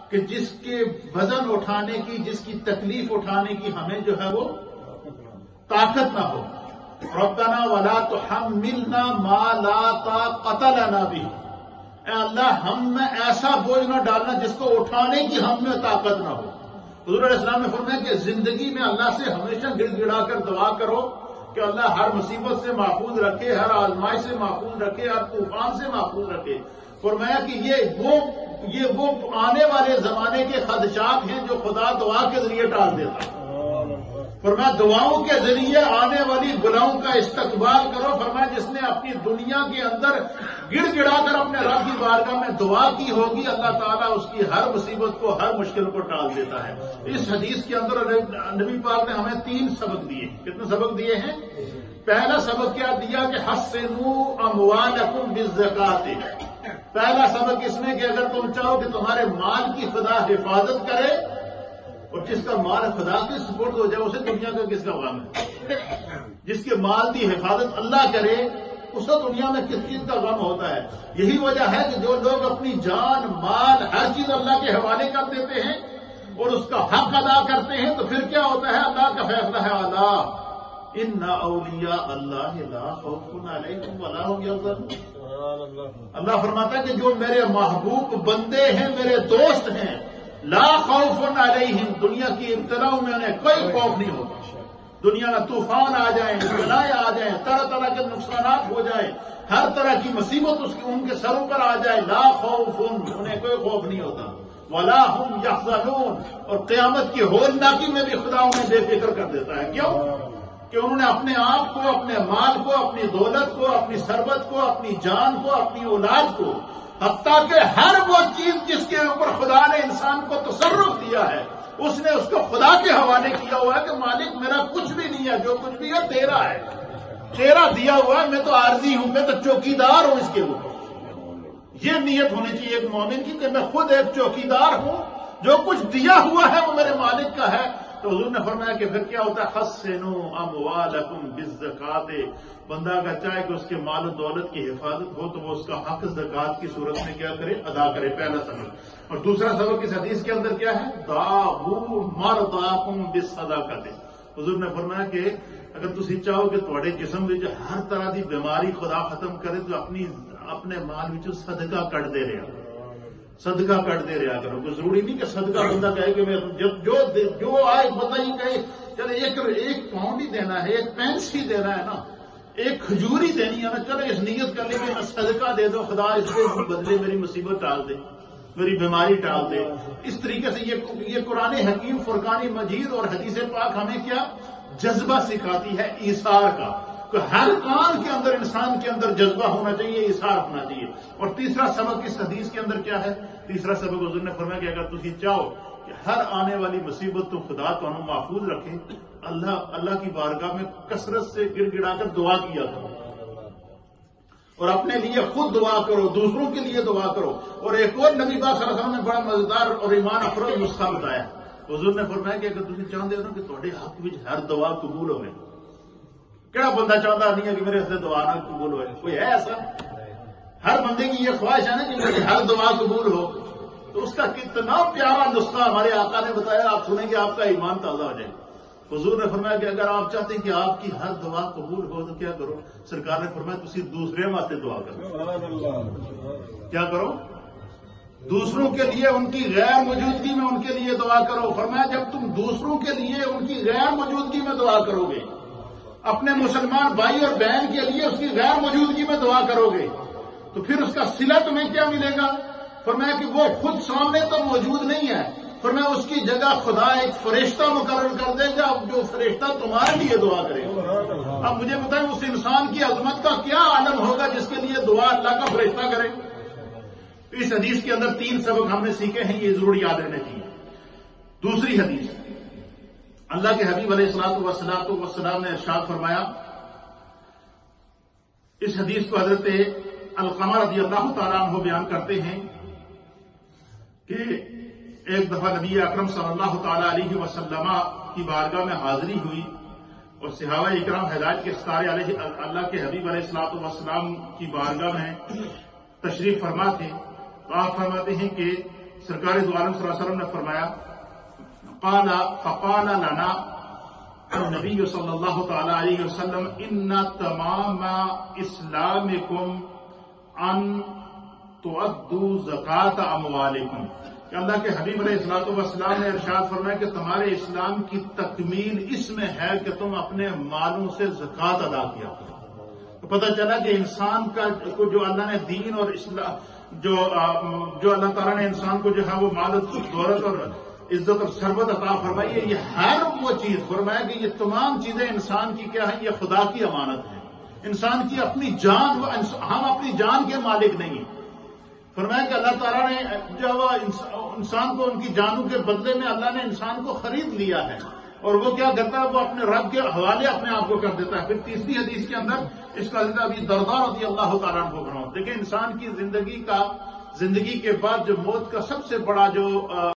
کہ جس کے وزن اٹھانے کی، جس کی تکلیف اٹھانے کی ہمیں جو ہے وہ طاقت نہ ہو. ربنا ولا تحملنا ما لا طاقت لنا به، اے اللہ ہم میں ایسا بوجھ نہ ڈالنا جس کو اٹھانے کی ہم میں طاقت نہ ہو. حضور علیہ السلام نے فرمایا کہ زندگی میں اللہ سے ہمیشہ گڑ گڑا کر دعا کرو کہ اللہ ہر مصیبت سے محفوظ رکھے، ہر آزمائش سے محفوظ رکھے، ہر طوفان سے محفوظ رکھے. فرمایا کہ یہ وہ آنے والے زمانے کے خدشات ہیں جو خدا دعا کے ذریعے ٹال دیتا ہے. فرمایا دعاؤں کے ذریعے آنے والی بلاؤں کا استقبال کرو. فرمایا جس نے اپنی دنیا کے اندر گڑ گڑا کر اپنے رب کی بارگاہ میں دعا کی ہوگی، اللہ تعالیٰ اس کی ہر مصیبت کو، ہر مشکل کو ٹال دیتا ہے. اس حدیث کے اندر نبی پاک نے ہمیں 3 سبق دیے. کتنے سبق دیے ہیں؟ پہلا سبق کیا دیا کہ حسنوا اموالکم بالزکات. پہلا سبق اس میں کہ اگر تم چاہو کہ تمہارے مال کی خدا حفاظت کرے، اور جس کا مال خدا کے سپرد ہو جائے اسے دنیا کا کس کا غم ہے؟ جس کے مال کی حفاظت اللہ کرے اسے دنیا میں کس چیز کا غم ہوتا ہے؟ یہی وجہ ہے کہ جو لوگ اپنی جان، مال، ہر چیز اللہ کے حوالے کر دیتے ہیں اور اس کا حق ادا کرتے ہیں تو پھر کیا ہوتا ہے؟ اللہ کا فیصلہ ہے اللہ ان اولیاء اللہ لا خوف علیہم ولا هم یحزنون. اللہ فرماتا ہے کہ جو میرے محبوب بندے ہیں، میرے دوست ہیں، لا خوف علیہم، دنیا کی ابتلاؤں میں انہیں کوئی خوف نہیں ہوتا. دنیا میں طوفان آ جائیں، بلائیں آ جائیں، طرح طرح کے نقصانات ہو جائیں، ہر طرح کی مصیبت ان کے سروں پر آ جائے، لا خوف، انہیں کوئی خوف نہیں ہوتا. ولا هم یحزنون، اور قیامت کی ہولناکی میں بھی خدا انہیں بے فکر کر دیتا ہے. کیوں؟ کہ انہوں نے اپنے آپ کو، اپنے مال کو، اپنی دولت کو، اپنی ثروت کو، اپنی جان کو، اپنی اولاد کو، حتیٰ کہ ہر وہ چیز جس کے اوپر خدا نے انسان کو تصرف دیا ہے اس نے اس کو خدا کے حوالے کیا ہوا ہے کہ مالک میرا کچھ بھی نہیں ہے، جو کچھ بھی ہے تیرا ہے، تیرا دیا ہوا ہے، میں تو عارضی ہوں، میں تو چوکیدار ہوں اس کے اوپر. یہ نیت ہونی چاہیے ایک مومن کی کہ میں خود ایک چوکیدار ہوں، جو کچھ دیا ہوا ہے وہ میرے مالک کا ہے. تو حضور نے فرمایا کہ پھر کیا ہوتا ہے؟ حسنوا اموالکم بالزکات. بندہ اگر چاہے کہ اس کے مال و دولت کی حفاظت ہو تو وہ اس کا حق زکات کی صورت میں کیا کرے؟ ادا کرے. پہلا سبق. اور دوسرا سبق اس حدیث کے اندر کیا ہے؟ داؤوا مرضاکم بالصدقات. حضور نے فرمایا کہ اگر تسی چاہو کہ تھوڑے جسم وچ ہر طرح دی بیماری خدا ختم کرے تو اپنے مال وچ صدقہ کٹ دے رہا، صدقہ کٹ دے رہا کرو. کوئی ضروری نہیں کہ صدقہ بندہ کہے کہ میں جو آئے بندہ ہی کہے چلے ایک پاؤنڈ ہی دینا ہے، ایک پینس ہی دینا ہے نا، ایک کھجور ہی دینی ہے نا، چلو اس نیت کر لیں کہ میں صدقہ دے دو، خدا اس کے بدلے میری مصیبت ٹال دے، میری بیماری ٹال دے. اس طریقے سے یہ قرآن حکیم، فرقان مجید اور حدیث پاک ہمیں کیا جذبہ سکھاتی ہے؟ ایثار کا. کہ ہر کام کے اندر انسان کے اندر جذبہ ہونا چاہیے، ایثار ہونا چاہیے. اور تیسرا سبق اس حدیث کے اندر کیا ہے؟ تیسرا سبق حضور نے فرمایا کہ اگر تسی چاہو کہ ہر آنے والی مصیبت تو خدا تمہیں محفوظ رکھے، اللہ کی بارگاہ میں کثرت سے گڑ گڑا کر دعا کیا کرو، اور اپنے لیے خود دعا کرو، دوسروں کے لیے دعا کرو. اور ایک اور نبی پاک صلی اللہ علیہ وسلم نے بڑا مزیدار اور ایمان افروز نسخہ بتایا. حضور نے فرمایا کہ اگر تسی چاہتے ہو کہ تھوڑے حق وچ ہر دعا قبول ہوئے، کہڑا بندہ چاہتا نہیں ہے کہ میرے سے دعا نہ قبول ہوئے؟ کوئی ہے ایسا؟ ہر بندے کی یہ خواہش ہے نا کہ میری ہر دعا قبول ہو. تو اس کا کتنا پیارا نسخہ ہمارے آقا نے بتایا، آپ سنیں گے آپ کا ایمان تازہ ہو جائے. حضور نے فرمایا کہ اگر آپ چاہتے ہیں کہ آپ کی ہر دعا قبول ہو تو کیا کرو؟ سرکار نے فرمایا تسی دوسرے واسطے دعا کرو. کیا کرو؟ دوسروں کے لیے ان کی غیر موجودگی میں ان کے لیے دعا کرو. فرمایا جب تم دوسروں کے لیے ان کی غیر موجودگی میں دعا کرو گے، اپنے مسلمان بھائی اور بہن کے لیے اس کی غیر موجودگی میں دعا کرو گے، تو پھر اس کا صلہ تمہیں کیا ملے گا؟ فرمایا کہ وہ خود سامنے تو موجود نہیں ہے، فرمایا اس کی جگہ خدا ایک فرشتہ مقرر کر دے گا جو فرشتہ تمہارے لیے دعا کرے گا. اب مجھے بتائیں اس انسان کی عظمت کا کیا عالم ہوگا جس کے لیے دعا اللہ کا فرشتہ کرے. اس حدیث کے اندر 3 سبق ہم نے سیکھے ہیں، یہ ضرور یاد رہنے چاہیے. دوسری حدیث، اللہ کے حبیب علیہ الصلوۃ والسلام نے ارشاد فرمایا، اس حدیث کو حضرت علقمہ رضی اللہ تعالیٰ عنہ بیان کرتے ہیں کہ ایک دفعہ نبی اکرم صلی اللہ تعالیٰ علیہ وسلم کی بارگاہ میں حاضری ہوئی اور صحابہ اکرام ہدایت کے ستارے علیہ اللہ کے حبیب علیہ الصلوۃ والسلام کی بارگاہ میں تشریف فرما تھے. تو آپ فرماتے ہیں کہ سرکار دو عالم صلی اللہ علیہ وسلم نے فرمایا فقال لنا النبی صلی اللہ تعالی علیہ وسلم ان تمام اسلامکم ان تؤدوا زکات اموالکم، کہ اللہ کے حبیب علیہ السلام نے ارشاد فرمایا کہ تمہارے اسلام کی تکمیل اس میں ہے کہ تم اپنے مالوں سے زکات ادا کیا کرو۔ تو پتہ چلا کہ انسان کا جو اللہ نے دین اور اسلام جو اللہ تعالیٰ نے انسان کو جو ہے وہ مال دولت اور عزت اور ثروت عطا فرمائی ہے، یہ ہر وہ چیز فرمایا کہ یہ تمام چیزیں انسان کی کیا ہیں، یہ خدا کی امانت ہے۔ انسان کی اپنی جان، ہم اپنی جان کے مالک نہیں ہیں۔ فرمایا کہ اللہ تعالیٰ نے جو انسان کو ان کی جانوں کے بدلے میں اللہ نے انسان کو خرید لیا ہے، اور وہ کیا کرتا ہے، وہ اپنے رب کے حوالے اپنے آپ کو کر دیتا ہے۔ پھر تیسری حدیث کے اندر اس کا ذکر ابھی دردار رضی اللہ تعالیٰ عنہ کو دیکھیں، انسان کی زندگی کے بعد جو موت کا سب سے بڑا جو